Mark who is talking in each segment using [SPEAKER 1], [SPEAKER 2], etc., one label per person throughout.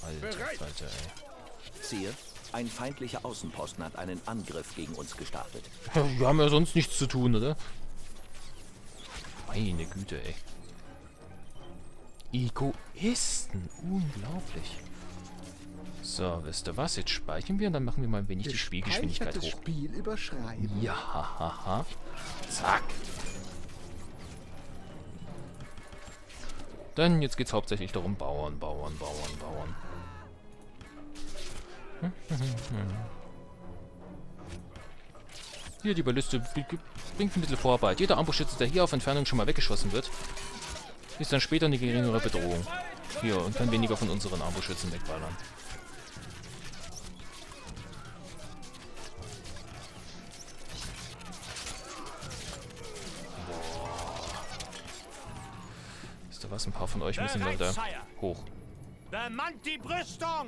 [SPEAKER 1] Alter, Alter, ey.
[SPEAKER 2] Siehe, ein feindlicher Außenposten hat einen Angriff gegen uns gestartet.
[SPEAKER 1] Wir haben ja sonst nichts zu tun, oder? Meine Güte, ey. Egoisten. Unglaublich. So, wisst ihr was? Jetzt speichern wir und dann machen wir mal ein wenig die Spielgeschwindigkeit hoch.
[SPEAKER 3] Spiel überschreiben.
[SPEAKER 1] Ja, haha. Zack. Dann jetzt geht's hauptsächlich darum, Bauern. Hier, die Balliste bringt ein bisschen Vorarbeit. Jeder Armbrustschütze, der hier auf Entfernung schon mal weggeschossen wird, ist dann später eine geringere Bedrohung. Hier, und kann weniger von unseren Armbrustschützen wegballern. Wisst ihr was? Ein paar von euch müssen mal da hoch.
[SPEAKER 4] Bemannt die Brüstung!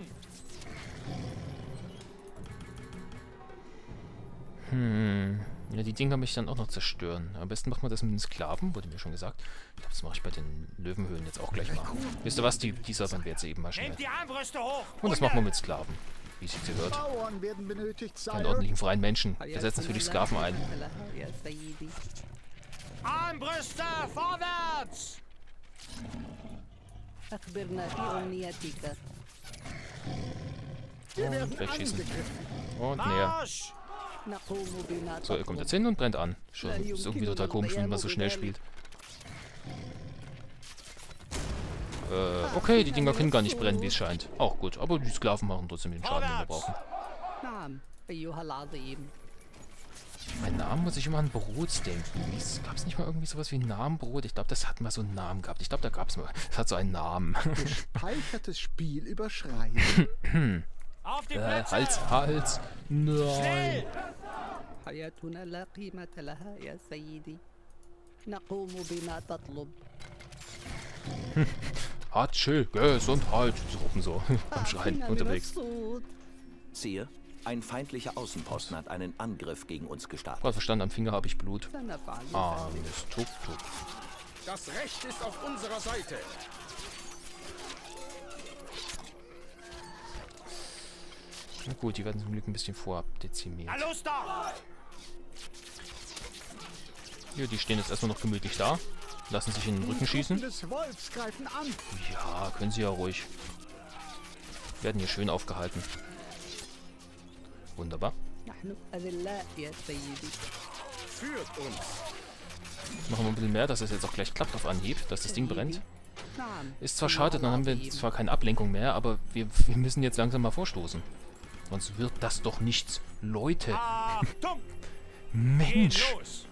[SPEAKER 1] Ja, die Dinger möchte ich dann auch noch zerstören. Am besten macht man das mit den Sklaven, wurde mir schon gesagt. Ich glaube, das mache ich bei den Löwenhöhlen jetzt auch gleich mal. Wisst ihr was? Die sabbern wir jetzt eben mal schnell.
[SPEAKER 4] Nehmt die Armbrüste hoch!
[SPEAKER 1] Und das machen wir mit Sklaven, wie sich gehört.
[SPEAKER 3] Bauern werden benötigt,
[SPEAKER 1] Keinen
[SPEAKER 3] Sire.
[SPEAKER 1] ordentlichen freien Menschen. Wir setzen natürlich Sklaven ein.
[SPEAKER 4] Armbrüste vorwärts!
[SPEAKER 1] Und wegschießen. Und näher.
[SPEAKER 4] Marsch!
[SPEAKER 1] So, ihr kommt jetzt hin und brennt an. Schon, ist irgendwie total komisch, wenn man so schnell spielt. Okay, die Dinger können gar nicht brennen, wie es scheint. Auch gut, aber die Sklaven machen trotzdem den Schaden, den wir brauchen. Mein Name muss ich immer an Brot denken. Gab es nicht mal irgendwie sowas wie ein Namenbrot? Ich glaube, das hat mal so einen Namen gehabt. Ich glaube, da gab es mal. Das hat so einen Namen.
[SPEAKER 3] Gespeichertes Spiel überschreiben.
[SPEAKER 4] Auf die Plätze!
[SPEAKER 1] Hals. Nein.
[SPEAKER 4] Schnell!
[SPEAKER 5] حياتنا لا قيمة لها يا سيدي نقوم بما تطلب
[SPEAKER 1] Hatschill, Gesundheit. Sie rufen so am Schreien unterwegs.
[SPEAKER 2] Siehe, ein feindlicher Außenposten hat einen Angriff gegen uns gestartet.
[SPEAKER 1] Gerade verstanden, am Finger habe ich Blut. Alles tuk.
[SPEAKER 6] Das Recht ist auf unserer Seite.
[SPEAKER 1] Na gut, die werden zum Glück ein bisschen vorab dezimiert.
[SPEAKER 4] Na los doch!
[SPEAKER 1] Hier, die stehen jetzt erstmal noch gemütlich da. Lassen sich in den Rücken schießen.
[SPEAKER 3] Des Wolfs greifen an.
[SPEAKER 1] Ja, können sie ja ruhig. Werden hier schön aufgehalten. Wunderbar.
[SPEAKER 5] نحن أذلاء يا سيدي
[SPEAKER 6] Führt uns.
[SPEAKER 1] Machen wir ein bisschen mehr, dass es jetzt auch gleich klappt auf Anhieb, dass das Ding brennt.
[SPEAKER 5] نعم
[SPEAKER 1] Ist zwar schade, dann haben wir zwar keine Ablenkung mehr, aber wir müssen jetzt langsam mal vorstoßen. Sonst wird das doch nichts. Leute,
[SPEAKER 4] Achtung!
[SPEAKER 1] Mensch,
[SPEAKER 4] Geht los!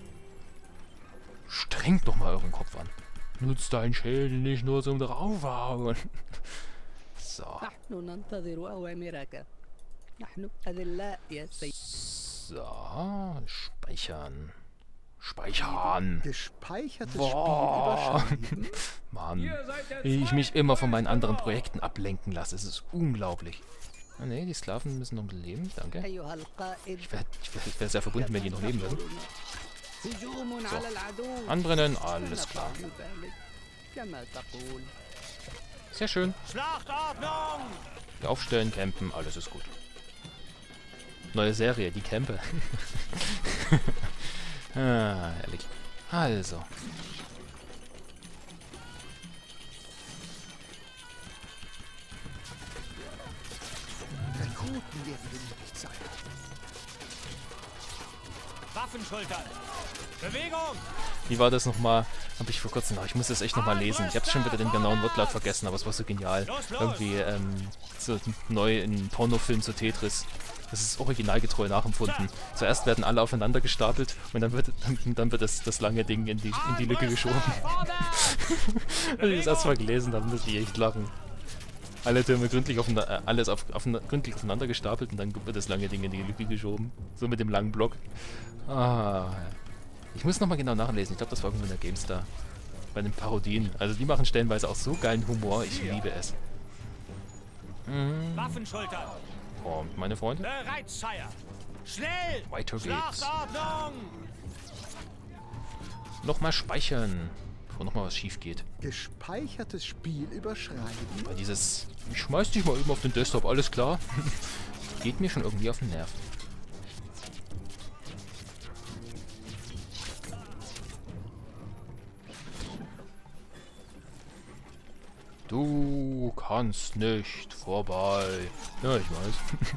[SPEAKER 1] strengt doch mal euren Kopf an. Nutzt deinen Schädel nicht nur zum draufhauen. So.
[SPEAKER 5] نحن ننتظر أوامرك نحن أذلاء يا سيدي
[SPEAKER 1] So. Speichern. Speichern.
[SPEAKER 3] Gespeichertes
[SPEAKER 1] Boah.
[SPEAKER 3] Spiel überschreiben.
[SPEAKER 1] Mann, wie ich mich immer von meinen anderen Projekten ablenken lasse. Es ist unglaublich. Ah ne, die Sklaven müssen noch leben. Danke.
[SPEAKER 5] أيها القائد
[SPEAKER 1] Ich wär sehr verbunden, wenn die noch leben würden.
[SPEAKER 5] هجوم على العدو
[SPEAKER 1] Anbrennen, alles klar.
[SPEAKER 5] نفعل ذلك كما تقول
[SPEAKER 1] Sehr schön.
[SPEAKER 4] Schlachtordnung!
[SPEAKER 1] Wir aufstellen, campen, alles ist gut. Neue Serie, die Campe. Herrlich. Also.
[SPEAKER 3] Rekruten werden benötigt, Sire.
[SPEAKER 4] Waffenschultern! Bewegung!
[SPEAKER 1] Wie war das nochmal? Habe ich vor kurzem noch. Ich muss das echt nochmal lesen. Ich habe schon wieder den genauen Wortlaut vergessen, aber es war so genial. Irgendwie so neu in Pornofilm zu Tetris. Das ist originalgetreu nachempfunden. Zuerst werden alle aufeinander gestapelt und dann wird das lange Ding in die Lücke geschoben. Als ich das erstmal gelesen habe, musste ich echt lachen. Alle Türme gründlich gründlich aufeinander gestapelt und dann wird das lange Ding in die Lücke geschoben. So mit dem langen Block. Ich muss nochmal genau nachlesen. Ich glaube, das war irgendwo in der GameStar. Bei den Parodien. Also die machen stellenweise auch so geilen Humor. Ich liebe es.
[SPEAKER 4] Waffenschultern!
[SPEAKER 1] Oh, meine Freunde.
[SPEAKER 4] Bereit, Sire! Schnell!
[SPEAKER 1] Weiter geht's.
[SPEAKER 4] Schlachtordnung!
[SPEAKER 1] Nochmal speichern. bevor nochmal was schief geht.
[SPEAKER 3] Gespeichertes Spiel überschreiben.
[SPEAKER 1] Weil dieses, ich schmeiß dich mal eben auf den Desktop, alles klar, geht mir schon irgendwie auf den Nerv. Du kannst nicht vorbei. Ja, ich weiß.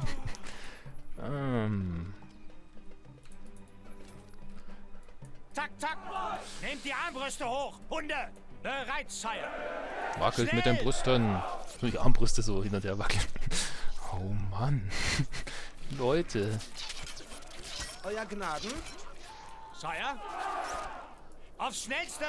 [SPEAKER 4] Zack, zack. Nehmt die Armbrüste hoch. Hunde. Bereit, Sire.
[SPEAKER 1] Wackelt mit den Brüsten. Die Armbrüste so hin und her wackeln. Oh Mann. Leute.
[SPEAKER 6] Euer Gnaden?
[SPEAKER 4] Sire. Aufs Schnellste.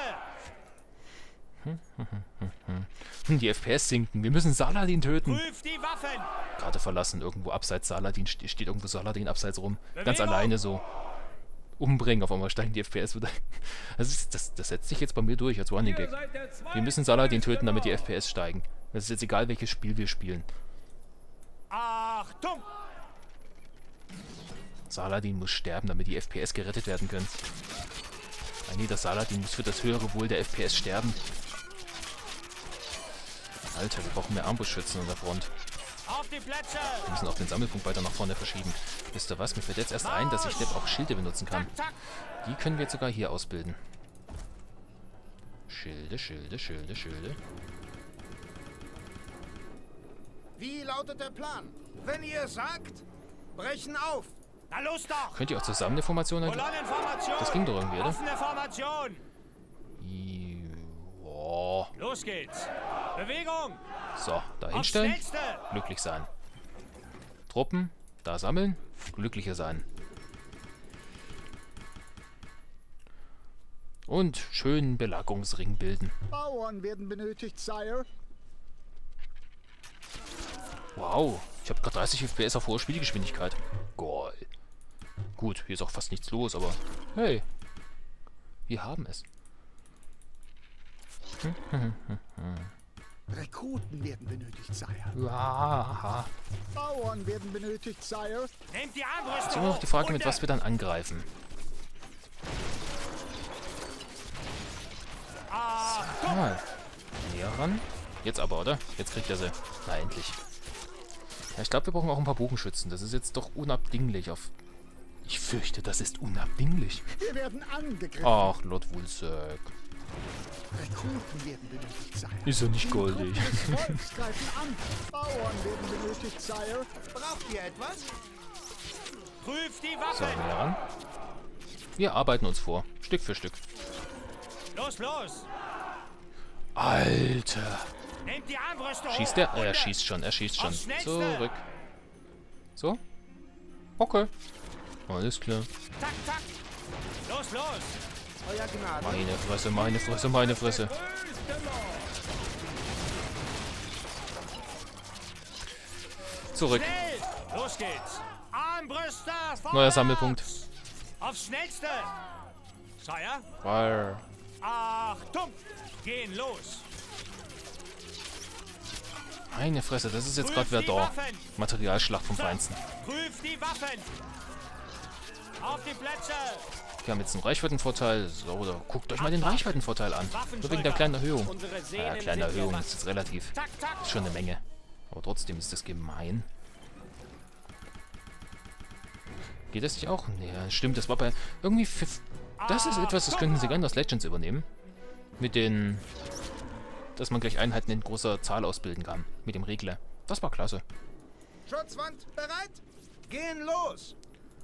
[SPEAKER 1] Die FPS sinken. Wir müssen Saladin töten.
[SPEAKER 4] Prüft die Waffen.
[SPEAKER 1] Karte verlassen. Irgendwo abseits Saladin. Steht irgendwo Saladin abseits rum. Ganz
[SPEAKER 4] Bewegung.
[SPEAKER 1] alleine so. Umbringen. Auf einmal steigen die FPS wieder. Das setzt sich jetzt bei mir durch als Running Gag. Wir müssen Saladin töten, damit die FPS steigen. Das ist jetzt egal, welches Spiel wir spielen.
[SPEAKER 4] Achtung.
[SPEAKER 1] Saladin muss sterben, damit die FPS gerettet werden können. Nee, der Saladin muss für das höhere Wohl der FPS sterben. Alter, wir brauchen mehr Armbrustschützen an der Front.
[SPEAKER 4] Auf die Plätze.
[SPEAKER 1] Wir müssen auch den Sammelpunkt weiter nach vorne verschieben. Wisst ihr was? Mir fällt jetzt erst ein, dass ich Depp auch Schilde benutzen kann.
[SPEAKER 4] Zack, zack.
[SPEAKER 1] Die können wir jetzt sogar hier ausbilden. Schilde, Schilde, Schilde, Schilde.
[SPEAKER 6] Wie lautet der Plan? Wenn ihr sagt, brechen auf.
[SPEAKER 4] Na los doch.
[SPEAKER 1] Könnt ihr auch zusammen eine Formation halten?
[SPEAKER 4] Kolonnenformation.
[SPEAKER 1] Das ging doch irgendwie, oder?
[SPEAKER 4] Offene Formation.
[SPEAKER 1] Joa.
[SPEAKER 4] Los geht's. Bewegung.
[SPEAKER 1] So, da
[SPEAKER 4] Aufs
[SPEAKER 1] hinstellen.
[SPEAKER 4] Schnellste.
[SPEAKER 1] Glücklich sein. Truppen, da sammeln. Glücklicher sein. Und schönen Belagerungsring bilden.
[SPEAKER 3] Bauern werden benötigt, Sire.
[SPEAKER 1] Wow, ich habe gerade 30 FPS auf hoher Spielgeschwindigkeit. Geil. Gut, hier ist auch fast nichts los, aber hey, wir haben es.
[SPEAKER 3] Rekruten werden benötigt, Sire.
[SPEAKER 1] Ja.
[SPEAKER 3] Bauern werden benötigt, Sire.
[SPEAKER 4] Nehmt die Armbrüste
[SPEAKER 1] Jetzt immer noch die Frage, mit was wir dann angreifen. Ah, näher ran. Jetzt aber, oder? Jetzt kriegt er sie. Na, endlich. Ja, ich glaube, wir brauchen auch ein paar Bogenschützen. Das ist jetzt doch unabdinglich auf... Ich fürchte, das ist unabdinglich.
[SPEAKER 3] Wir werden angegriffen.
[SPEAKER 1] Ach, Lord Wulsek.
[SPEAKER 3] Rekruten werden benötigt, Sire.
[SPEAKER 1] Ist ja nicht goldig.
[SPEAKER 3] Truppen des Volks greifen an. Bauern werden benötigt, Sire.
[SPEAKER 6] Braucht ihr etwas?
[SPEAKER 4] Prüft die
[SPEAKER 1] So,
[SPEAKER 4] Waffen.
[SPEAKER 1] näher ran. Wir arbeiten uns vor. Stück für Stück.
[SPEAKER 4] Los, los.
[SPEAKER 1] Alter.
[SPEAKER 4] Nehmt die Armbrüste
[SPEAKER 1] Schießt
[SPEAKER 4] hoch.
[SPEAKER 1] der? Er
[SPEAKER 4] Hunde.
[SPEAKER 1] schießt schon, er schießt schon.
[SPEAKER 4] Aufs Schnellste.
[SPEAKER 1] Zurück. So? Okay. Alles klar.
[SPEAKER 4] Zack, zack. Los, los.
[SPEAKER 6] Euer Gnaden?
[SPEAKER 1] Meine Fresse, meine Fresse, meine Fresse. Zurück.
[SPEAKER 4] Schnell. Los geht's. Armbrüste vorwärts.
[SPEAKER 1] Neuer Sammelpunkt.
[SPEAKER 4] Aufs Schnellste. Sire.
[SPEAKER 1] Fire.
[SPEAKER 4] Achtung. Gehen los.
[SPEAKER 1] Meine Fresse, das ist jetzt gerade
[SPEAKER 4] Prüft die
[SPEAKER 1] Verdun.
[SPEAKER 4] Waffen.
[SPEAKER 1] Materialschlacht vom Feinsten.
[SPEAKER 4] Prüft die Waffen. Auf die Plätze.
[SPEAKER 1] Wir haben jetzt einen Reichweitenvorteil. So, oder guckt euch mal den Reichweitenvorteil an. Nur wegen der kleinen Erhöhung.
[SPEAKER 4] Unsere
[SPEAKER 1] Ja,
[SPEAKER 4] Sehnen
[SPEAKER 1] kleine
[SPEAKER 4] sind
[SPEAKER 1] Erhöhung
[SPEAKER 4] gewachsen.
[SPEAKER 1] ist jetzt relativ.
[SPEAKER 4] Zack, zack.
[SPEAKER 1] Ist schon eine Menge. Aber trotzdem ist das gemein. Geht das nicht auch? Nee, stimmt, das war bei... Irgendwie... Das ist etwas, das könnten sie gerne aus Legends übernehmen. Mit den... Dass man gleich Einheiten in großer Zahl ausbilden kann. Mit dem Regler. Das war klasse.
[SPEAKER 6] Schutzwand bereit? Gehen los!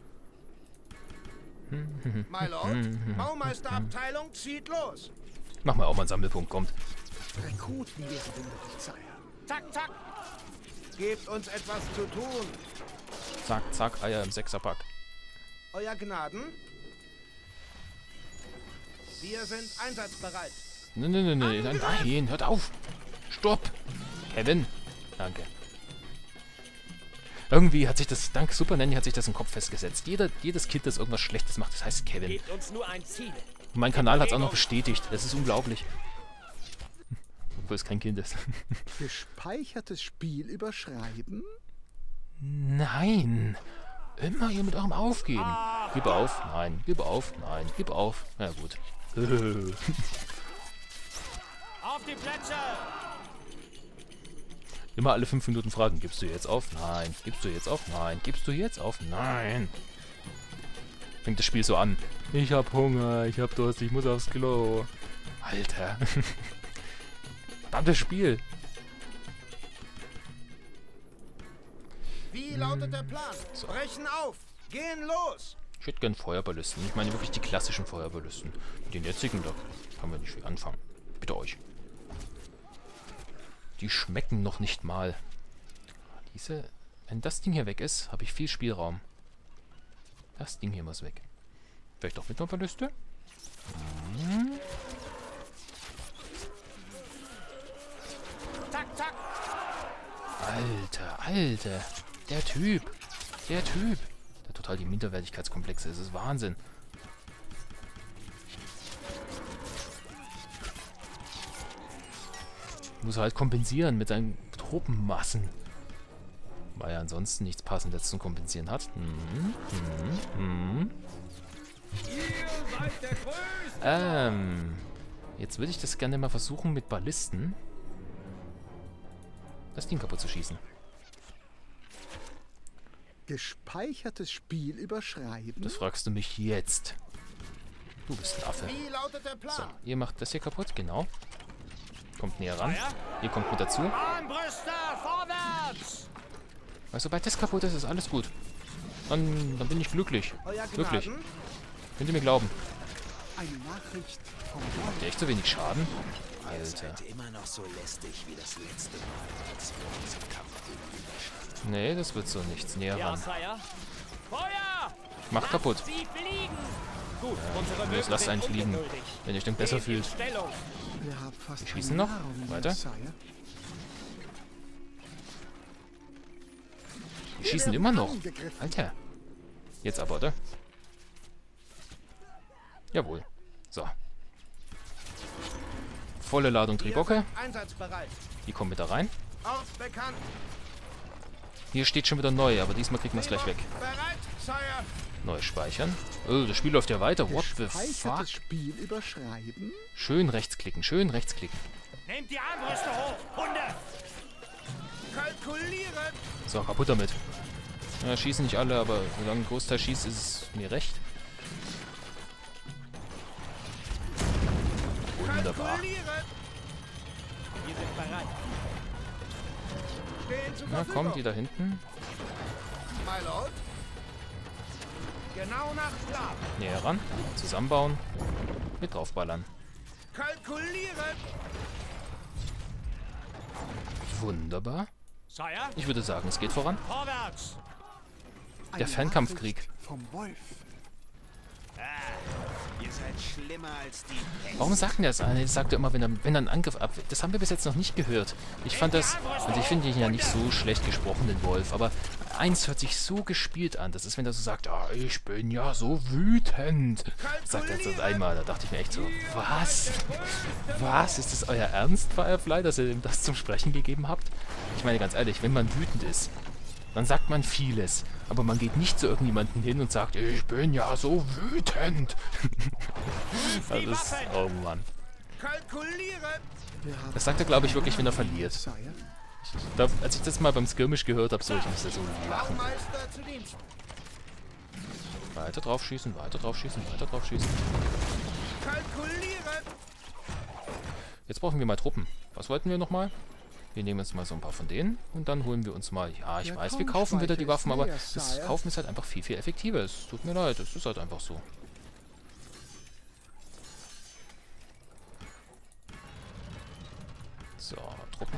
[SPEAKER 6] My Lord, Baumeisterabteilung zieht los!
[SPEAKER 1] Mach mal auch mal einen Sammelpunkt, kommt.
[SPEAKER 3] Rekruten werden benötigt, Sire.
[SPEAKER 4] Zack, zack.
[SPEAKER 6] Gebt uns etwas zu tun!
[SPEAKER 1] Zack, zack, Eier im Sechserpack.
[SPEAKER 6] Euer Gnaden? Wir sind einsatzbereit.
[SPEAKER 1] Nein, hört auf. Stopp. Kevin. Danke. Irgendwie hat sich das, dank Super Nanny hat sich das im Kopf festgesetzt. Jedes Kind, das irgendwas Schlechtes macht, das heißt Kevin.
[SPEAKER 4] Gebt uns nur ein Ziel.
[SPEAKER 1] Und mein Kanal hat es auch noch bestätigt. Das ist unglaublich. Obwohl es kein Kind ist.
[SPEAKER 3] Gespeichertes Spiel überschreiben?
[SPEAKER 1] Nein. Immer hier mit eurem Aufgeben. Gib auf. Nein. Gib auf. Nein. Gib auf. Na gut.
[SPEAKER 4] Auf die Plätze!
[SPEAKER 1] Immer alle 5 Minuten fragen, gibst du jetzt auf? Nein. Gibst du jetzt auf? Nein. Gibst du jetzt auf? Nein. Fängt das Spiel so an. Ich hab Hunger, ich hab Durst, ich muss aufs Klo. Alter. Verdammtes Spiel.
[SPEAKER 6] Wie lautet der Plan? Brechen auf! Gehen los!
[SPEAKER 1] Ich hätte gern Feuerballisten. Ich meine wirklich die klassischen Feuerballisten. Mit den jetzigen, da kann man nicht viel anfangen. Bitte euch. Die schmecken noch nicht mal. Diese... Wenn das Ding hier weg ist, habe ich viel Spielraum. Das Ding hier muss weg. Vielleicht auch mit einer Balliste? Hm.
[SPEAKER 4] Zack, zack!
[SPEAKER 1] Alter. Der Typ. Der hat total die Minderwertigkeitskomplexe. Das ist Wahnsinn. Muss halt kompensieren mit seinen Truppenmassen. Weil er ansonsten nichts Passendes zum Kompensieren hat. Jetzt würde ich das gerne mal versuchen mit Ballisten. Das Ding kaputt zu schießen.
[SPEAKER 3] Gespeichertes Spiel überschreiben?
[SPEAKER 1] Das fragst du mich jetzt. Du bist ein Affe.
[SPEAKER 6] Wie lautet der Plan?
[SPEAKER 1] So, ihr macht das hier kaputt, genau. Kommt näher ran. Ihr kommt mit dazu.
[SPEAKER 4] Armbrüste, vorwärts!
[SPEAKER 1] Weil sobald das kaputt ist, ist alles gut. Dann bin ich glücklich.
[SPEAKER 6] Euer
[SPEAKER 1] Wirklich.
[SPEAKER 6] Gnaden?
[SPEAKER 1] Könnt ihr mir glauben.
[SPEAKER 3] Eine Nachricht vom
[SPEAKER 1] Habt ihr echt so wenig Schaden? Alter.
[SPEAKER 2] Immer noch so lästig wie das letzte Mal, als wir uns im Kampf gegenüberstanden.
[SPEAKER 1] Nee, das wird so nichts. Näher
[SPEAKER 4] Ja,
[SPEAKER 1] ran.
[SPEAKER 4] Sire. Feuer!
[SPEAKER 1] Macht kaputt.
[SPEAKER 4] Sie fliegen! Gut, unsere
[SPEAKER 1] Jetzt lasst einen fliegen, wenn ihr euch dann besser fühlt.
[SPEAKER 4] Stellung.
[SPEAKER 3] Wir haben fast
[SPEAKER 1] Wir schießen noch.
[SPEAKER 3] keine Nahrung mehr,
[SPEAKER 1] Weiter.
[SPEAKER 3] Sire.
[SPEAKER 1] Die schießen immer noch. Alter. Jetzt aber, oder? Jawohl. So. Volle Ladung Tribocke.
[SPEAKER 6] Einsatzbereit.
[SPEAKER 1] Die kommen wieder rein.
[SPEAKER 6] Ort bekannt.
[SPEAKER 1] Hier steht schon wieder neu, aber diesmal kriegen wir es gleich weg.
[SPEAKER 6] Bereit, Sire.
[SPEAKER 1] Neu speichern. Oh, das Spiel läuft ja weiter. What the fuck?
[SPEAKER 3] Gespeichertes Spiel überschreiben?
[SPEAKER 1] Schön rechtsklicken, schön rechtsklicken.
[SPEAKER 4] Nehmt die Armbrüste hoch, Hunde!
[SPEAKER 6] Kalkulieren.
[SPEAKER 1] So, kaputt damit. Ja, schießen nicht alle, aber solange ein Großteil schießt, ist es mir recht. Wunderbar.
[SPEAKER 6] Kalkulieren.
[SPEAKER 4] Wir sind bereit.
[SPEAKER 6] Stehen zur
[SPEAKER 1] Na
[SPEAKER 6] Verfügung.
[SPEAKER 1] komm, die da hinten.
[SPEAKER 6] My Lord. Genau nach Plan.
[SPEAKER 1] Näher ran. Zusammenbauen. Mit draufballern.
[SPEAKER 6] Kalkulieren.
[SPEAKER 1] Wunderbar.
[SPEAKER 4] Sire,
[SPEAKER 1] Ich würde sagen, es geht voran.
[SPEAKER 4] vorwärts!
[SPEAKER 3] Eine
[SPEAKER 1] Fernkampfkrieg.
[SPEAKER 3] Nachricht vom Wolf.
[SPEAKER 2] Ihr seid schlimmer als die Pest.
[SPEAKER 1] Warum sagt denn das einer? Das sagt er immer, wenn er einen Angriff abwehrt. Das haben wir bis jetzt noch nicht gehört. Ich fand das... Also ich finde ihn ja nicht so schlecht gesprochen, den Wolf. Aber eins hört sich so gespielt an. Das ist, wenn er so sagt, ah, ich bin ja so wütend. Sagt er das einmal. Da dachte ich mir echt so, was? Was? Ist das euer Ernst, Firefly, dass ihr ihm das zum Sprechen gegeben habt? Ich meine ganz ehrlich, wenn man wütend ist, dann sagt man vieles. Aber man geht nicht zu irgendjemandem hin und sagt, ich bin ja so wütend. Das ist, oh Mann.
[SPEAKER 6] Kalkulieren.
[SPEAKER 3] Wir haben
[SPEAKER 1] Das sagt er, glaube ich, wirklich, wenn er verliert.
[SPEAKER 3] Sire.
[SPEAKER 1] Da, als ich das mal beim Skirmish gehört habe, so, ich musste so lachen.
[SPEAKER 6] Baumeister zu Dienst.
[SPEAKER 1] Weiter drauf schießen, weiter drauf schießen, weiter drauf schießen.
[SPEAKER 6] Kalkulieren.
[SPEAKER 1] Jetzt brauchen wir mal Truppen. Was wollten wir nochmal? Wir nehmen uns mal so ein paar von denen und dann holen wir uns mal... Ja, ich
[SPEAKER 3] Der
[SPEAKER 1] weiß, wir kaufen wieder die
[SPEAKER 3] Kampfspeicher
[SPEAKER 1] Waffen, aber
[SPEAKER 3] ist leer,
[SPEAKER 1] das
[SPEAKER 3] Sire.
[SPEAKER 1] Kaufen ist halt einfach viel, viel effektiver. Es tut mir leid, es ist halt einfach so. So, Truppen.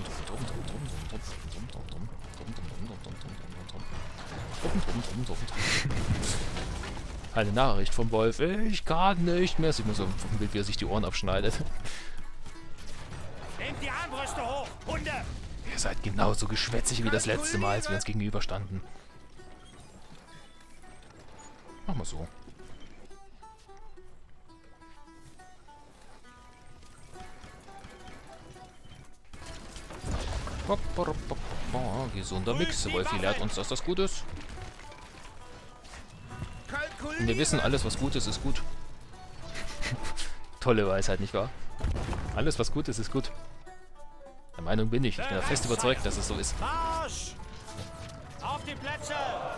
[SPEAKER 1] Eine Nachricht vom Wolf. Ich kann nicht mehr. Sieht man so auf dem Bild, wie er sich die Ohren abschneidet.
[SPEAKER 4] Nehmt die Armbrüste hoch, Hunde!
[SPEAKER 1] Ihr seid genauso geschwätzig wie das letzte Mal, als wir uns gegenüberstanden. Mach mal so. Gesunder Mix. Wolfi lehrt uns, dass das gut ist. Und wir wissen, alles was gut ist, ist gut. Tolle Weisheit, nicht wahr? Alles, was gut ist, ist gut. Der Meinung bin ich. Ich bin ja fest überzeugt, dass es so ist.
[SPEAKER 4] Marsch! Auf die Plätze!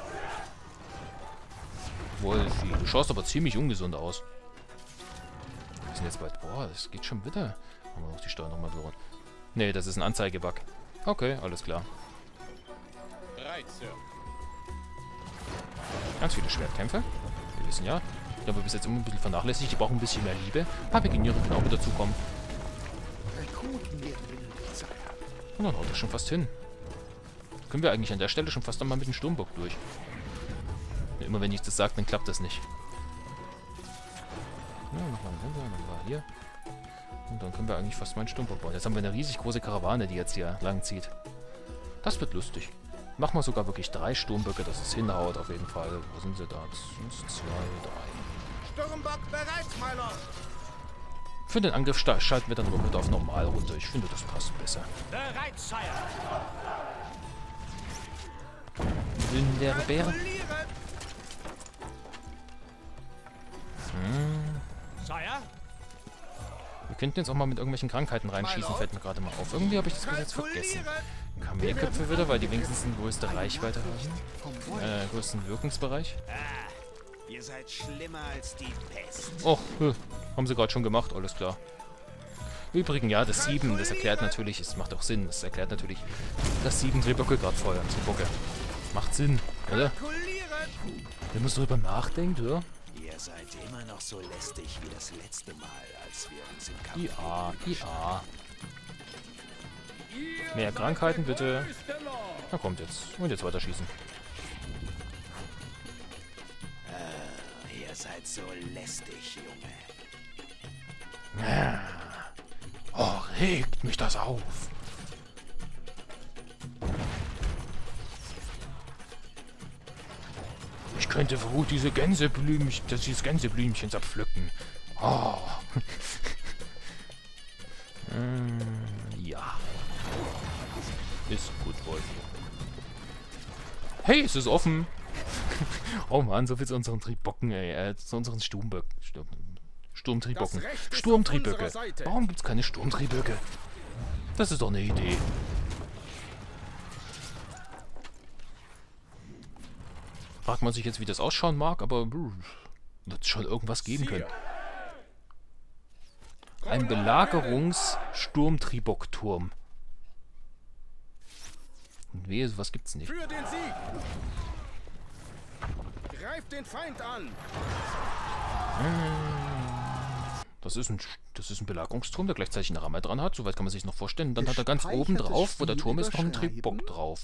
[SPEAKER 1] Wolfi, du schaust aber ziemlich ungesund aus. Wir sind jetzt bald... Boah, das geht schon wieder. Machen wir noch die Steuer nochmal berühren. Nee, das ist ein Anzeigebug. Okay, alles klar.
[SPEAKER 7] Bereit, Sir.
[SPEAKER 1] Ganz viele Schwertkämpfe. Wir wissen ja. Die haben wir bis jetzt immer ein bisschen vernachlässigt. Die brauchen ein bisschen mehr Liebe. Ein paar Pikiniere können auch mit dazukommen.
[SPEAKER 3] Rekruten werden benötigt, Sire.
[SPEAKER 1] Und dann haut das schon fast hin. Können wir eigentlich an der Stelle schon fast einmal mit dem Sturmbock durch. Immer wenn ich das sage, dann klappt das nicht. Ja, nochmal ein Händler, dann war hier. Und dann können wir eigentlich fast mal einen Sturmbock bauen. Jetzt haben wir eine riesig große Karawane, die jetzt hier lang zieht. Das wird lustig. Machen wir sogar wirklich 3 Sturmböcke, dass es hinhaut auf jeden Fall. Wo sind sie da? 1, 2, 3.
[SPEAKER 6] Sturmbock bereit, my Lord.
[SPEAKER 1] Für den Angriff schalten wir dann aber mit auf normal runter. Ich finde, das passt besser.
[SPEAKER 4] Bereit, Sire!
[SPEAKER 1] Wunderbär.
[SPEAKER 4] Sire?
[SPEAKER 1] Wir könnten jetzt auch mal mit irgendwelchen Krankheiten reinschießen, fällt mir gerade mal auf. Irgendwie habe ich das bis jetzt vergessen. Kamelköpfe wieder, weil die wenigstens eine größte Reichweite haben. Größten Wirkungsbereich.
[SPEAKER 6] Ihr seid schlimmer als die Pest.
[SPEAKER 1] Och, haben sie gerade schon gemacht, alles klar. Übrigens, ja, das 7, das erklärt natürlich, es macht auch Sinn, das erklärt natürlich, dass 7 Drehböcke gerade feuern, Drehböcke. Macht Sinn, oder? Wenn man so drüber nachdenkt, oder?
[SPEAKER 2] Ihr seid immer noch so lästig wie das letzte Mal, als wir uns im Kampf...
[SPEAKER 1] IA. Mehr Krankheiten, bitte. Na kommt jetzt. Und jetzt weiterschießen.
[SPEAKER 2] Ihr seid so lästig, Junge.
[SPEAKER 1] Oh, regt mich das auf. Ich könnte für gut dieses Gänseblümchen zerpflücken. Oh. Ja. Ist gut, Wolf. Hey, es ist offen. Oh Mann, so viel zu unseren Triebocken, ey. Zu unseren Sturmtrieböcken. Sturmtrieböcke. Warum gibt's keine Sturmtrieböcke? Das ist doch eine Idee. Fragt man sich jetzt, wie das ausschauen mag, aber wird es schon irgendwas geben können. Ein Belagerungs-Sturmtriebockturm. Und wehe, sowas gibt's nicht.
[SPEAKER 7] Für den Sieg! Greift den Feind an!
[SPEAKER 1] Das ist ein Belagerungsturm, der gleichzeitig eine Ramme dran hat. Soweit kann man sich noch vorstellen. Und dann hat er ganz oben drauf, wo der Turm ist, noch einen Triebock drauf.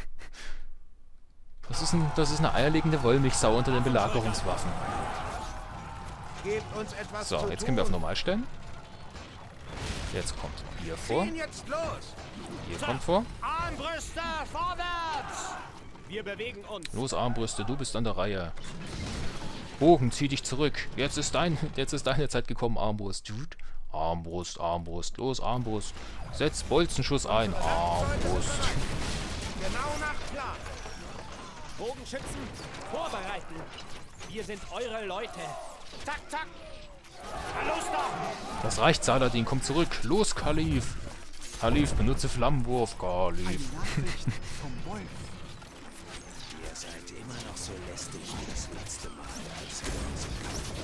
[SPEAKER 1] Das ist eine eierlegende Wollmilchsau unter den Belagerungswaffen.
[SPEAKER 6] Gebt uns etwas
[SPEAKER 1] So,
[SPEAKER 6] zu
[SPEAKER 1] jetzt können wir auf
[SPEAKER 6] tun.
[SPEAKER 1] normal stellen. Jetzt kommt ihr vor.
[SPEAKER 6] Ziehen jetzt los.
[SPEAKER 1] Ihr kommt vor.
[SPEAKER 4] Armbrüste, vorwärts! Wir bewegen uns.
[SPEAKER 1] Los, Armbrüste, du bist an der Reihe. Bogen, zieh dich zurück. Jetzt ist deine Zeit gekommen, Armbrust. Armbrust, Armbrust. Los, Armbrust. Setz Bolzenschuss ein. Armbrust.
[SPEAKER 6] Genau nach Plan.
[SPEAKER 4] Bogenschützen, vorbereiten. Wir sind eure Leute. Zack, zack. Los da!
[SPEAKER 1] Das reicht, Saladin. Komm zurück. Los, Kalif. Kalif, benutze Flammenwurf. Kalif.
[SPEAKER 3] Nachricht vom Wolf.
[SPEAKER 2] Ihr seid immer noch so lästig wie das letzte Mal, als wir uns im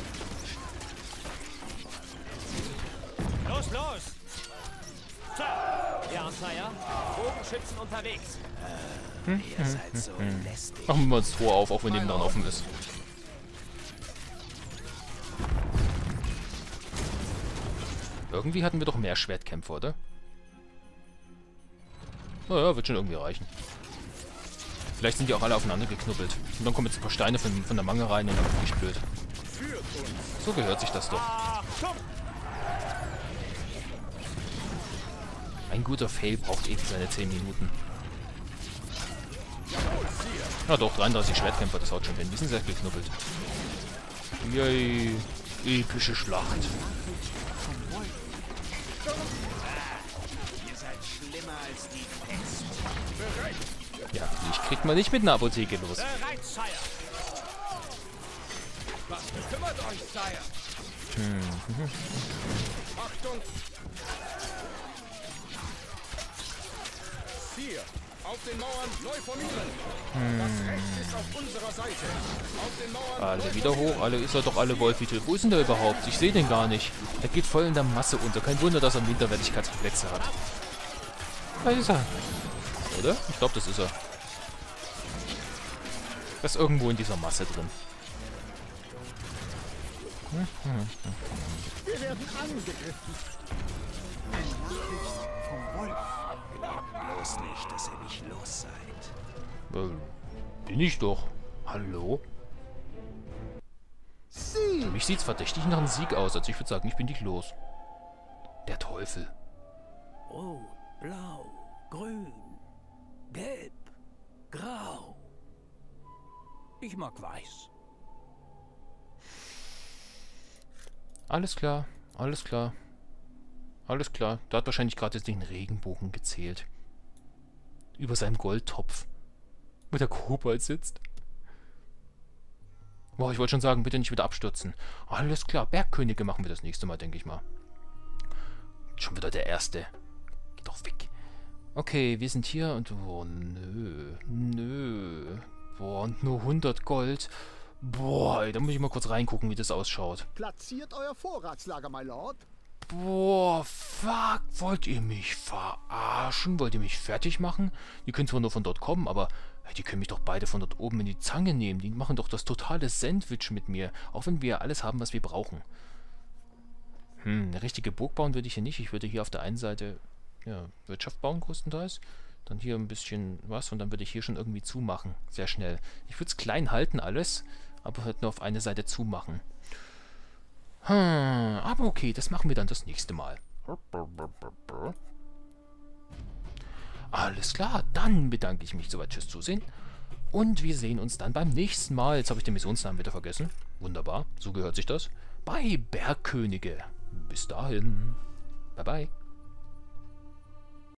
[SPEAKER 2] Kampf...
[SPEAKER 4] Los, los! Sir, ja, Sire. Bogenschützen unterwegs.
[SPEAKER 2] Ihr seid so lästig.
[SPEAKER 1] Machen wir uns das Tor auf, auch wenn nebendran offen ist. Irgendwie hatten wir doch mehr Schwertkämpfer, oder? Naja, wird schon irgendwie reichen. Vielleicht sind die auch alle aufeinander geknubbelt. Und dann kommen jetzt ein paar Steine von der Mange rein und dann bin ich blöd. So gehört sich das doch. Ein guter Fail braucht eben seine 10 Minuten. Ja doch, 33 Schwertkämpfer, das haut schon hin. Die sind sehr geknubbelt. Yay, epische Schlacht.
[SPEAKER 2] Ihr seid schlimmer als die Pest.
[SPEAKER 1] Ja, ich kriegt man nicht mit einer Apotheke los.
[SPEAKER 4] Bereit, Sire.
[SPEAKER 7] Was bekümmert euch, Sire? Achtung! 4. Auf den Mauern neu formieren. Das Recht ist auf unserer Seite. Auf den Mauern
[SPEAKER 1] Alle wieder hoch. Alle ist er doch alle Wolfititel. Wo ist denn der überhaupt? Ich sehe den gar nicht. Der geht voll in der Masse unter. Kein Wunder, dass er Minderwertigkeitsreflexe hat. Da ist er. Oder? Ich glaube, das ist er. Er ist irgendwo in dieser Masse drin.
[SPEAKER 3] Wir werden angegriffen. Eine Nachricht vom Wolf.
[SPEAKER 2] Bloß nicht, dass ihr nicht los seid.
[SPEAKER 1] Bin ich doch. Hallo? Für mich sieht's verdächtig nach einem Sieg aus. Also ich würde sagen, ich bin nicht los. Der Teufel.
[SPEAKER 5] Rot, blau, grün, gelb, grau. Ich mag weiß.
[SPEAKER 1] Alles klar, alles klar. Alles klar. Da hat wahrscheinlich gerade den Regenbogen gezählt. Über seinem Goldtopf. Wo der Kobold sitzt. Boah, ich wollte schon sagen, bitte nicht wieder abstürzen. Alles klar, Bergkönige machen wir das nächste Mal, denke ich mal. Schon wieder der Erste. Geh doch weg. Okay, wir sind hier und... Oh, nö. Nö. Boah, und nur 100 Gold. Boah, da muss ich mal kurz reingucken, wie das ausschaut.
[SPEAKER 3] Platziert euer Vorratslager, my Lord.
[SPEAKER 1] Boah, fuck. Wollt ihr mich verarschen? Wollt ihr mich fertig machen? Die können zwar nur von dort kommen, aber hey, die können mich doch beide von dort oben in die Zange nehmen. Die machen doch das totale Sandwich mit mir. Auch wenn wir alles haben, was wir brauchen. Eine richtige Burg bauen würde ich hier nicht. Ich würde hier auf der einen Seite ja, Wirtschaft bauen, größtenteils. Dann hier ein bisschen was und dann würde ich hier schon irgendwie zumachen. Sehr schnell. Ich würde es klein halten alles, aber halt nur auf eine Seite zumachen. Aber okay, das machen wir dann das nächste Mal. Alles klar, dann bedanke ich mich soweit fürs Zusehen. Und wir sehen uns dann beim nächsten Mal. Jetzt habe ich den Missionsnamen wieder vergessen. Wunderbar, so gehört sich das. Bei Bergkönige. Bis dahin. Bye bye.